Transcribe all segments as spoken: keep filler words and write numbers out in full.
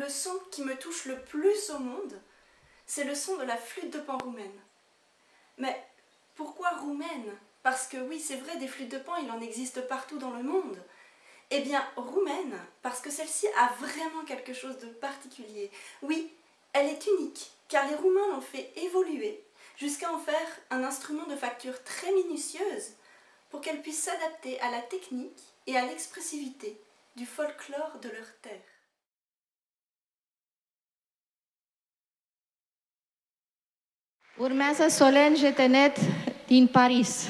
le son qui me touche le plus au monde, c'est le son de la flûte de pan roumaine. Mais pourquoi roumaine? Parce que oui, c'est vrai, des flûtes de pan, il en existe partout dans le monde. Eh bien, roumaine, parce que celle-ci a vraiment quelque chose de particulier. Oui, elle est unique, car les Roumains l'ont fait évoluer jusqu'à en faire un instrument de facture très minutieuse pour qu'elle puisse s'adapter à la technique et à l'expressivité du folklore de leur terre. Urmează Solène Jetenet din Paris.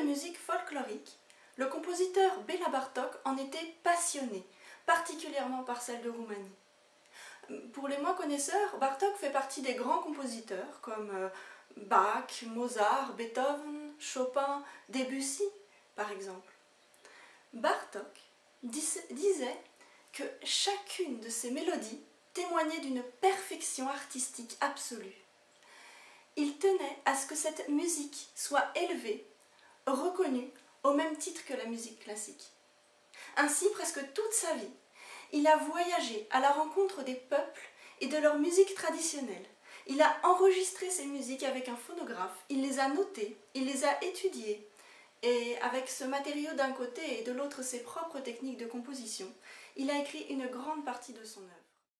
musique folklorique, le compositeur Béla Bartók en était passionné, particulièrement par celle de Roumanie. Pour les moins connaisseurs, Bartók fait partie des grands compositeurs comme Bach, Mozart, Beethoven, Chopin, Debussy, par exemple. Bartók disait que chacune de ces mélodies témoignait d'une perfection artistique absolue. Il tenait à ce que cette musique soit élevée, reconnue au même titre que la musique classique. Ainsi, presque toute sa vie, il a voyagé à la rencontre des peuples et de leur musique traditionnelle. Il a enregistré ces musiques avec un phonographe, il les a notées, il les a étudiées, et avec ce matériau d'un côté et de l'autre ses propres techniques de composition, il a écrit une grande partie de son œuvre.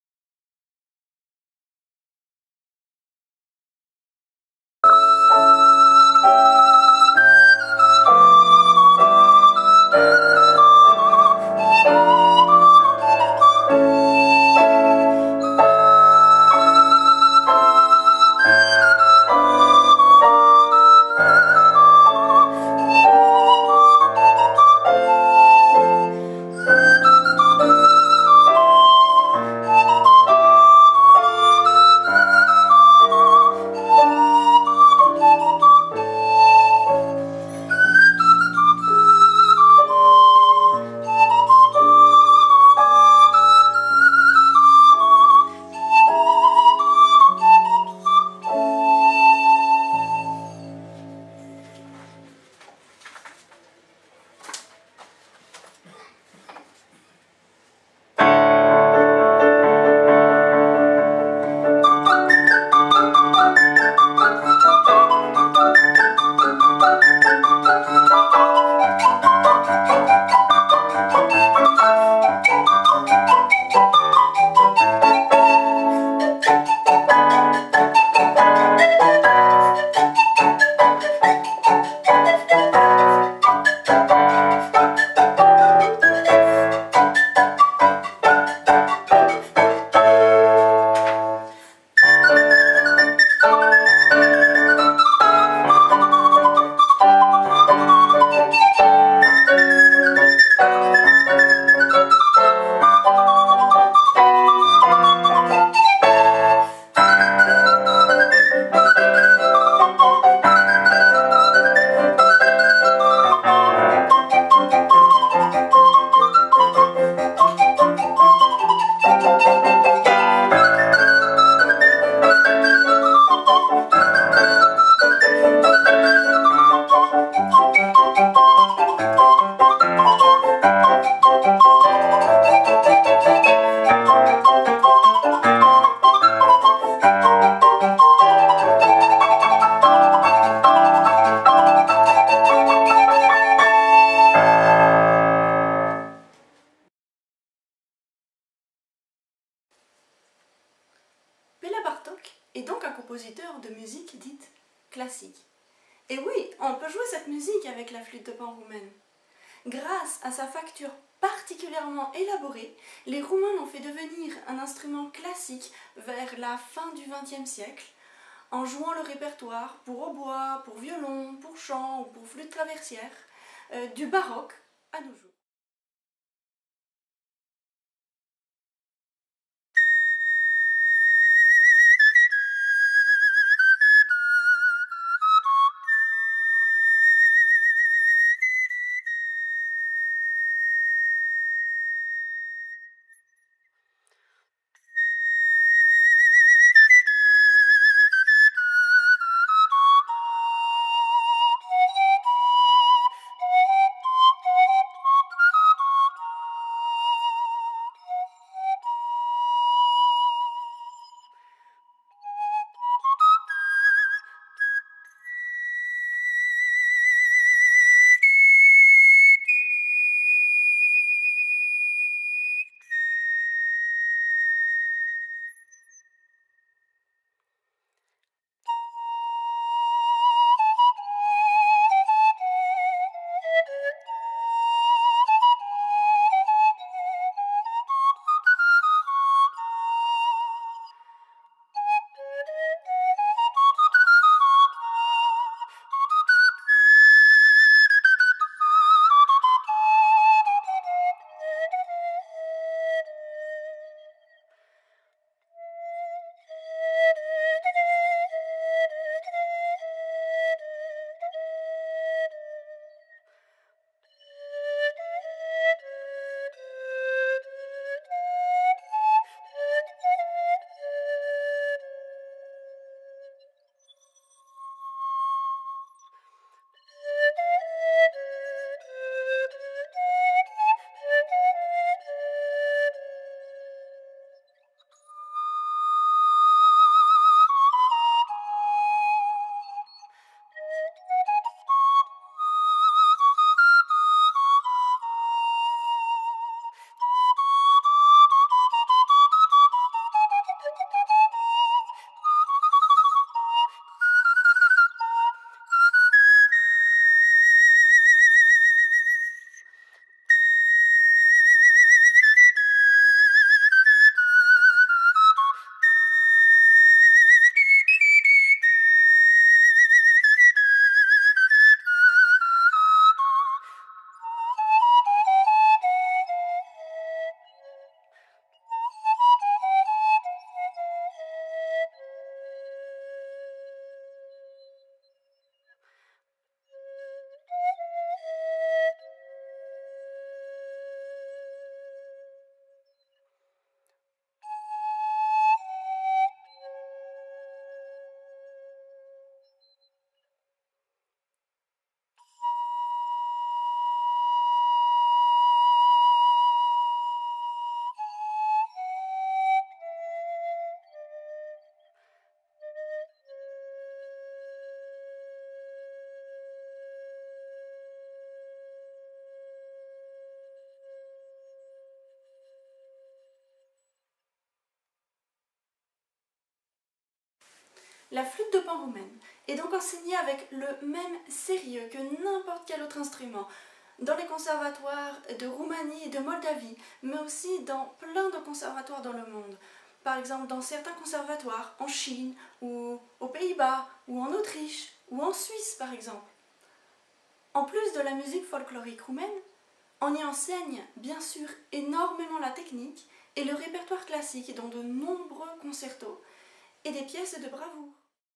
Béla Bartók est donc un compositeur de musique dite classique. Et oui, on peut jouer cette musique avec la flûte de pan roumaine. Grâce à sa facture particulièrement élaborée, les Roumains l'ont fait devenir un instrument classique vers la fin du vingtième siècle, en jouant le répertoire pour hautbois, pour violon, pour chant ou pour flûte traversière, euh, du baroque à nos jours. La flûte de pan roumaine est donc enseignée avec le même sérieux que n'importe quel autre instrument dans les conservatoires de Roumanie et de Moldavie, mais aussi dans plein de conservatoires dans le monde. Par exemple, dans certains conservatoires en Chine, ou aux Pays-Bas, ou en Autriche, ou en Suisse par exemple. En plus de la musique folklorique roumaine, on y enseigne bien sûr énormément la technique et le répertoire classique dont de nombreux concertos et des pièces de bravoure.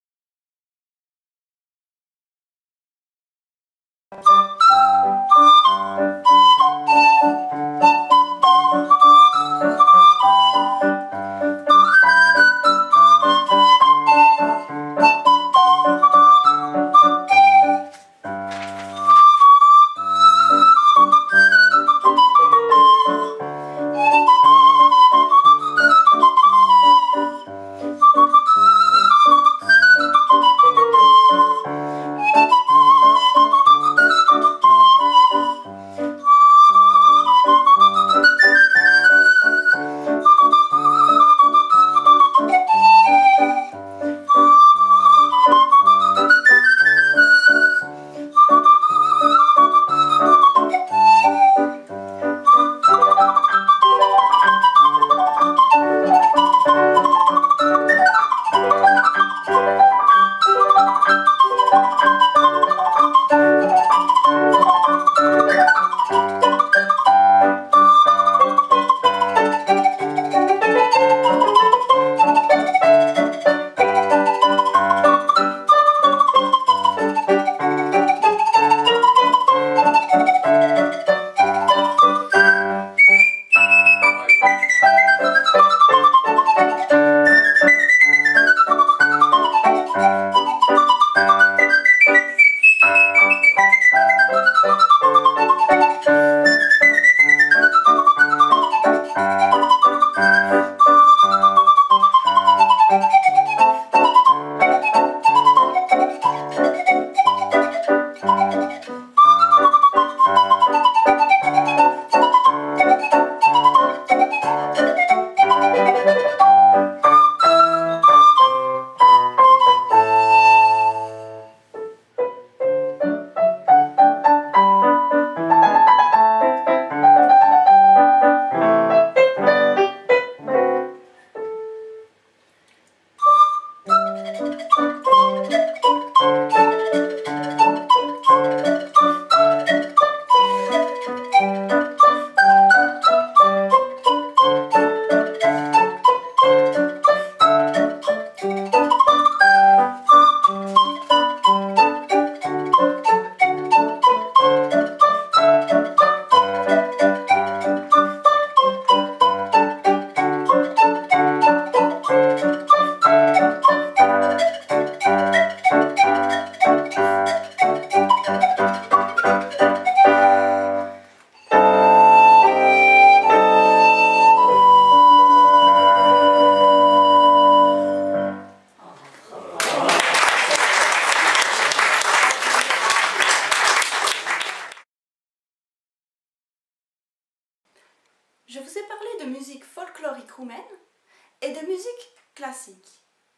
Je vous ai parlé de musique folklorique roumaine et de musique classique.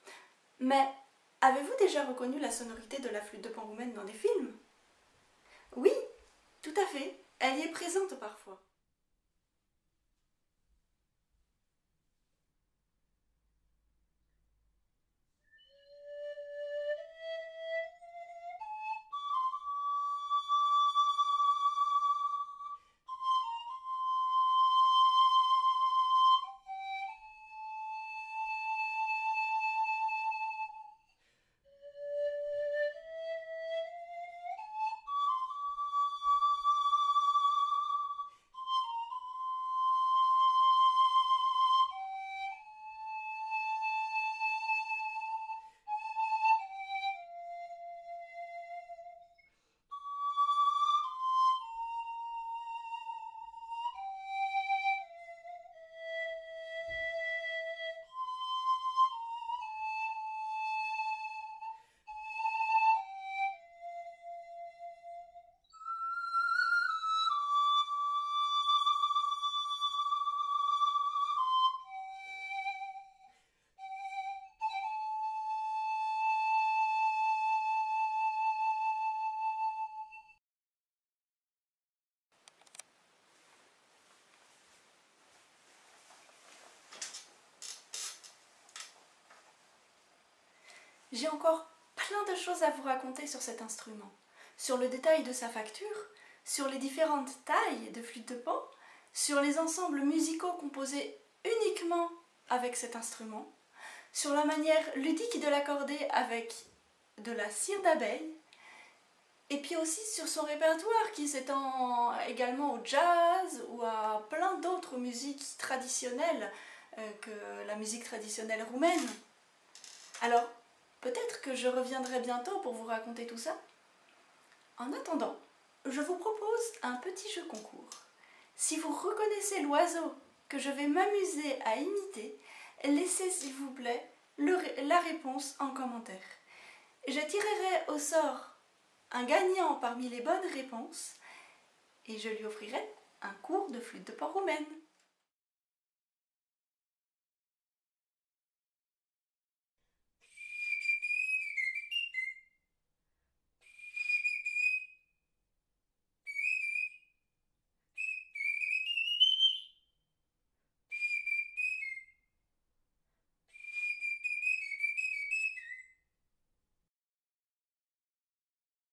Mais avez-vous déjà reconnu la sonorité de la flûte de pan roumaine dans des films? Oui, tout à fait, elle y est présente parfois. J'ai encore plein de choses à vous raconter sur cet instrument, sur le détail de sa facture, sur les différentes tailles de flûte de Pan, sur les ensembles musicaux composés uniquement avec cet instrument, sur la manière ludique de l'accorder avec de la cire d'abeille, et puis aussi sur son répertoire qui s'étend également au jazz ou à plein d'autres musiques traditionnelles euh, que la musique traditionnelle roumaine. Alors, peut-être que je reviendrai bientôt pour vous raconter tout ça. En attendant, je vous propose un petit jeu concours. Si vous reconnaissez l'oiseau que je vais m'amuser à imiter, laissez s'il vous plaît le, la réponse en commentaire. Je tirerai au sort un gagnant parmi les bonnes réponses et je lui offrirai un cours de flûte de Pan roumaine.